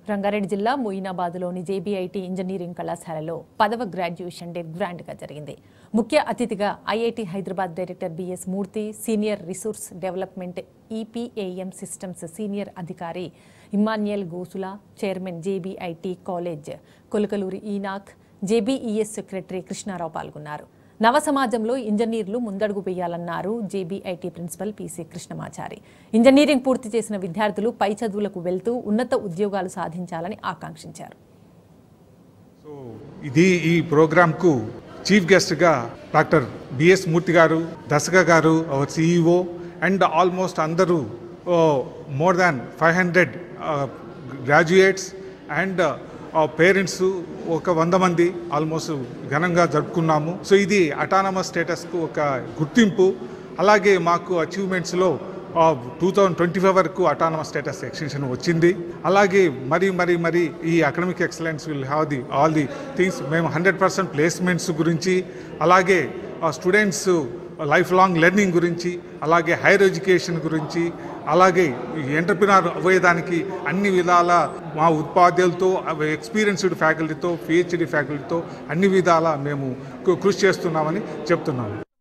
రంగారెడ్డి జిల్లా మొయినాబాద్లోని జేబీఐటీ ఇంజనీరింగ్ కళాశాలలో 10వ గ్రాడ్యుయేషన్ డే గ్రాండ్గా జరిగింది. ముఖ్య అతిథిగా IIT Hyderabad director BS Murthy, senior resource development EPAM systems senior అధికారి Emmanuel Gosula, chairman JBIT college Kolakaluri Enoch, JBES secretary Krishnarao పాల్గొన్నారు. నవ సమాజంలో ఇంజనీర్లు ముందడుగు వేయాలన్నారు JBIT principal PC Krishnamachari. Engineering పూర్తి చేసిన విద్యార్థులు పై చదువులకు వెళ్తూ ఉన్నత ఉద్యోగాలు సాధించాలని ఆకాంక్షించారు. ఈ ప్రోగ్రాంకు చీఫ్ గెస్ట్గా డాక్టర్ బిఎస్ మూర్తి గారు, దశక garu, our CEO and almost అందరూ more than 500 graduates and parents ఒక 100 మంది ఆల్మోస్ట్ ఘనంగా జరుపుకున్నాము. సో ఇది అటానమస్ స్టేటస్కు ఒక గుర్తింపు. అలాగే మాకు అచీవ్మెంట్స్లో 2025 వరకు అటానమస్ స్టేటస్ ఎక్స్టెన్షన్ వచ్చింది. అలాగే మరి ఈ academic excellence will have all the things. మేము 100% ప్లేస్మెంట్స్ గురించి, అలాగే స్టూడెంట్స్ లైఫ్ లాంగ్ లెర్నింగ్ గురించి, అలాగే హైయర్ ఎడ్యుకేషన్ గురించి, అలాగే ఎంటర్ప్రినర్ అవ్వేదానికి అన్ని విధాల మా ఉపాధ్యాయులతో, ఎక్స్పీరియన్స్డ్ ఫ్యాకల్టీతో, పిహెచ్డి ఫ్యాకల్టీతో అన్ని విధాల మేము కృషి చేస్తున్నామని చెప్తున్నాము.